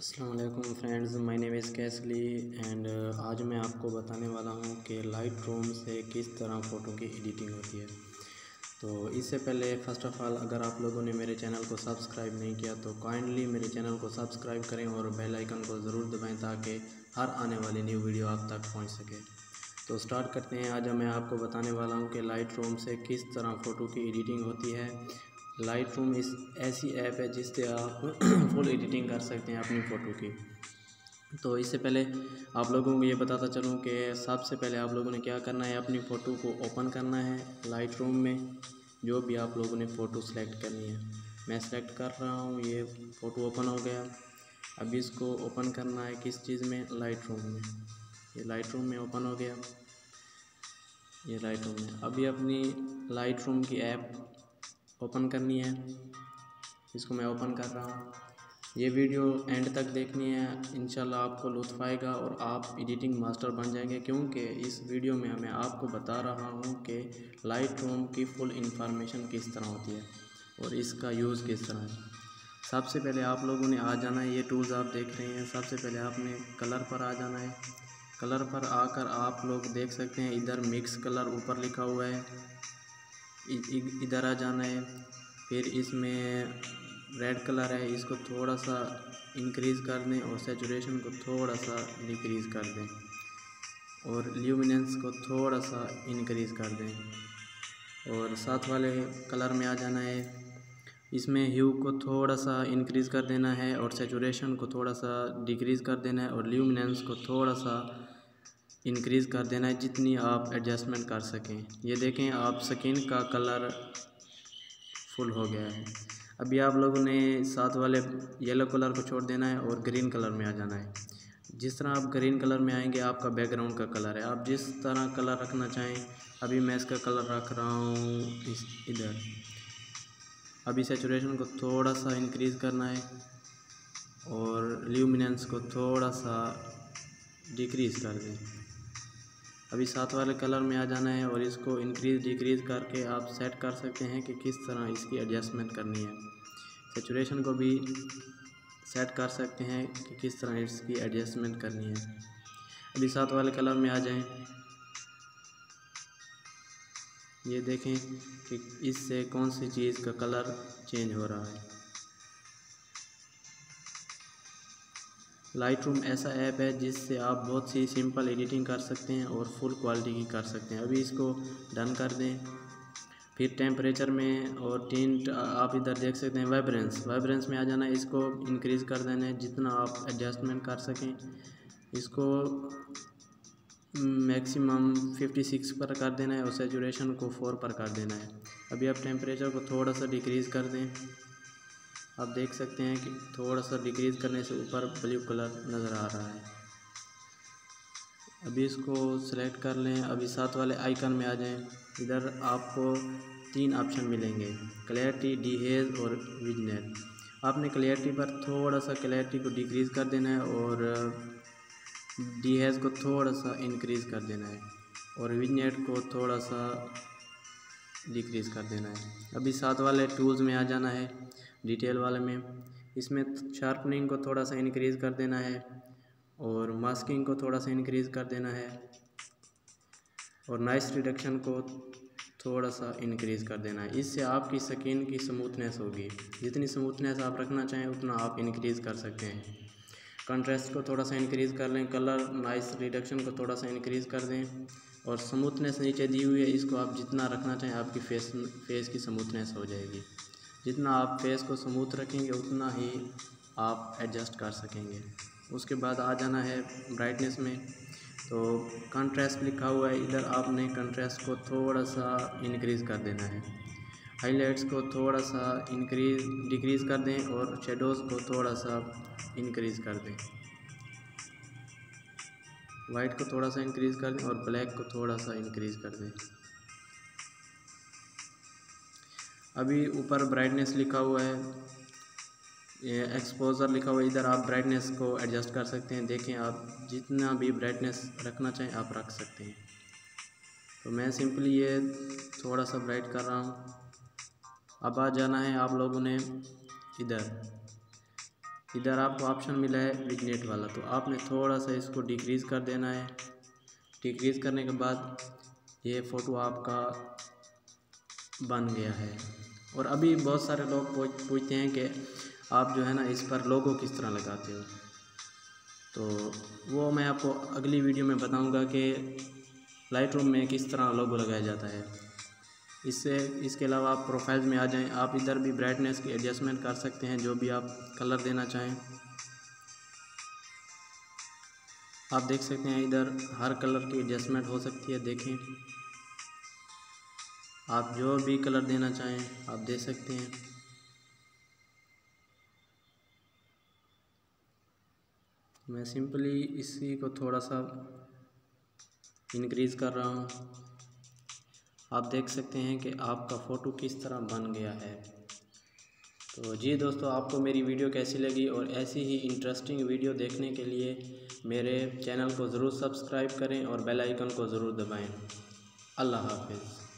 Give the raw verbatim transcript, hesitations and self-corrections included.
अस्सलाम वालेकुम friends, my name is कैसली एंड आज मैं आपको बताने वाला हूँ कि लाइट रूम से किस तरह फ़ोटो की एडिटिंग होती है। तो इससे पहले फ़र्स्ट ऑफ़ ऑल अगर आप लोगों ने मेरे चैनल को सब्सक्राइब नहीं किया तो काइंडली मेरे चैनल को सब्सक्राइब करें और बेल आइकन को ज़रूर दबाएं ताकि हर आने वाली न्यू वीडियो आप तक पहुँच सके। तो स्टार्ट करते हैं। आज मैं आपको बताने वाला हूँ कि लाइट रूम से किस तरह फ़ोटो की एडिटिंग होती है। लाइट रूम इस ऐसी ऐप है जिससे आप फुल एडिटिंग कर सकते हैं अपनी फ़ोटो की। तो इससे पहले आप लोगों को ये बताता चलूँ कि सबसे पहले आप लोगों ने क्या करना है, अपनी फ़ोटो को ओपन करना है लाइट रूम में। जो भी आप लोगों ने फ़ोटो सेलेक्ट करनी है, मैं सेलेक्ट कर रहा हूँ। ये फ़ोटो ओपन हो गया। अब इसको ओपन करना है किस चीज़ में, लाइट रूम में। ये लाइट रूम में ओपन हो गया, ये लाइट रूम में। अभी अपनी लाइट रूम की ऐप ओपन करनी है, इसको मैं ओपन कर रहा हूँ। ये वीडियो एंड तक देखनी है, इंशाल्लाह आपको लुत्फ़ आएगा और आप एडिटिंग मास्टर बन जाएंगे, क्योंकि इस वीडियो में मैं आपको बता रहा हूँ कि लाइट रूम की फुल इंफॉर्मेशन किस तरह होती है और इसका यूज़ किस तरह है। सबसे पहले आप लोगों ने आ जाना है, ये टूल्स आप देख रहे हैं। सबसे पहले आपने कलर पर आ जाना है। कलर पर आकर आप लोग देख सकते हैं इधर मिक्स कलर ऊपर लिखा हुआ है, इधर आ जाना है। फिर इसमें रेड कलर है, इसको थोड़ा सा इंक्रीज़ कर दें और सैचुरेशन को थोड़ा सा डिक्रीज़ कर दें और ल्यूमिनेंस को थोड़ा सा इंक्रीज़ कर दें। और साथ वाले कलर में आ जाना है, इसमें ह्यू को थोड़ा सा इंक्रीज़ कर देना है और सैचुरेशन को थोड़ा सा डिक्रीज़ कर देना है और ल्यूमिनेंस को थोड़ा सा इंक्रीज़ कर देना है, जितनी आप एडजस्टमेंट कर सकें। ये देखें आप स्किन का कलर फुल हो गया है। अभी आप लोगों ने साथ वाले येलो कलर को छोड़ देना है और ग्रीन कलर में आ जाना है। जिस तरह आप ग्रीन कलर में आएंगे आपका बैकग्राउंड का कलर है, आप जिस तरह कलर रखना चाहें। अभी मैं इसका कलर रख रहा हूँ इस इधर। अभी सैचुरेशन को थोड़ा सा इंक्रीज़ करना है और ल्यूमिनेंस को थोड़ा सा डिक्रीज़ कर दें। अभी साथ वाले कलर में आ जाना है और इसको इंक्रीज़ डिक्रीज़ करके आप सेट कर सकते हैं कि किस तरह इसकी एडजस्टमेंट करनी है। सैचुरेशन को भी सेट कर सकते हैं कि किस तरह इसकी एडजस्टमेंट करनी है। अभी साथ वाले कलर में आ जाएं। ये देखें कि इससे कौन सी चीज़ का कलर चेंज हो रहा है। लाइट रूम ऐसा ऐप है जिससे आप बहुत सी सिंपल एडिटिंग कर सकते हैं और फुल क्वालिटी की कर सकते हैं। अभी इसको डन कर दें। फिर टेम्परेचर में और टिंट आप इधर देख सकते हैं। वाइब्रेंस वाइब्रेंस में आ जाना है, इसको इंक्रीज़ कर देना है जितना आप एडजस्टमेंट कर सकें। इसको मैक्सिमम फिफ्टी सिक्स पर कर देना है और सैचुरेशन को फोर पर कर देना है। अभी आप टेम्परेचर को थोड़ा सा डिक्रीज़ कर दें। आप देख सकते हैं कि थोड़ा सा डिक्रीज़ करने से ऊपर ब्लू कलर नज़र आ रहा है। अभी इसको सेलेक्ट कर लें। अभी साथ वाले आइकन में आ जाएं। इधर आपको तीन ऑप्शन मिलेंगे, क्लैरिटी, डीहेज और विजनेट। आपने क्लैरिटी पर थोड़ा सा क्लैरिटी को डिक्रीज़ कर देना है और डीहेज को थोड़ा सा इंक्रीज़ कर देना है और विजनेट को थोड़ा सा डिक्रीज़ कर देना है। अभी साथ वाले टूल्स में आ जाना है, डिटेल वाले में। इसमें शार्पनिंग को थोड़ा सा इंक्रीज़ कर देना है और मास्किंग को थोड़ा सा इंक्रीज़ कर देना है और नॉइस रिडक्शन को थोड़ा सा इंक्रीज़ कर देना है। इससे आपकी स्किन की स्मूथनेस होगी। जितनी स्मूथनेस आप रखना चाहें उतना आप इंक्रीज़ कर सकते हैं। कंट्रास्ट को थोड़ा सा इंक्रीज़ कर लें, कलर नॉइस रिडक्शन को थोड़ा सा इंक्रीज़ कर दें और स्मूथनेस नीचे दी हुई है, इसको आप जितना रखना चाहें आपकी फेस फेस की स्मूथनेस हो जाएगी। जितना आप फेस को स्मूथ रखेंगे उतना ही आप एडजस्ट कर सकेंगे। उसके बाद आ जाना है ब्राइटनेस में। तो कंट्रास्ट लिखा हुआ है, इधर आपने कंट्रास्ट को थोड़ा सा इंक्रीज़ कर देना है। हाइलाइट्स को थोड़ा सा इंक्रीज़ डिक्रीज़ कर दें और शेडोज़ को थोड़ा सा इंक्रीज़ कर दें। वाइट को थोड़ा सा इंक्रीज़ कर दें और ब्लैक को थोड़ा सा इंक्रीज़ कर दें। अभी ऊपर ब्राइटनेस लिखा हुआ है, ये एक्सपोजर लिखा हुआ है, इधर आप ब्राइटनेस को एडजस्ट कर सकते हैं। देखें आप जितना भी ब्राइटनेस रखना चाहें आप रख सकते हैं। तो मैं सिंपली ये थोड़ा सा ब्राइट कर रहा हूँ। अब आ जाना है आप लोगों ने इधर इधर आपको ऑप्शन मिला है विग्नेट वाला, तो आपने थोड़ा सा इसको डिक्रीज़ कर देना है। डिक्रीज़ करने के बाद ये फ़ोटो आपका बन गया है। और अभी बहुत सारे लोग पूछते हैं कि आप जो है ना इस पर लोगो किस तरह लगाते हो, तो वो मैं आपको अगली वीडियो में बताऊंगा कि लाइट रूम में किस तरह लोगो लगाया जाता है। इससे इसके अलावा आप प्रोफाइल्स में आ जाएं, आप इधर भी ब्राइटनेस की एडजस्टमेंट कर सकते हैं, जो भी आप कलर देना चाहें। आप देख सकते हैं इधर हर कलर की एडजस्टमेंट हो सकती है। देखें, आप जो भी कलर देना चाहें आप दे सकते हैं। मैं सिंपली इसी को थोड़ा सा इंक्रीज़ कर रहा हूँ। आप देख सकते हैं कि आपका फ़ोटो किस तरह बन गया है। तो जी दोस्तों, आपको मेरी वीडियो कैसी लगी, और ऐसी ही इंटरेस्टिंग वीडियो देखने के लिए मेरे चैनल को ज़रूर सब्सक्राइब करें और बेल आइकन को ज़रूर दबाएं। अल्लाह हाफ़िज़।